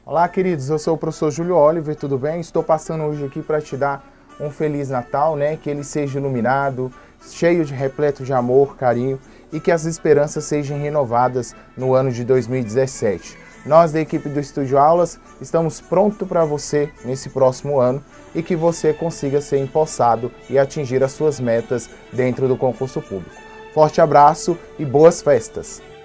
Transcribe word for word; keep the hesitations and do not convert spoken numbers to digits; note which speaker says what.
Speaker 1: Olá, queridos, eu sou o professor Júlio Oliver, tudo bem? Estou passando hoje aqui para te dar um Feliz Natal, né? Que ele seja iluminado, cheio de repleto de amor, carinho e que as esperanças sejam renovadas no ano de dois mil e dezessete. Nós da equipe do Estúdio Aulas estamos prontos para você nesse próximo ano e que você consiga ser empossado e atingir as suas metas dentro do concurso público. Forte abraço e boas festas!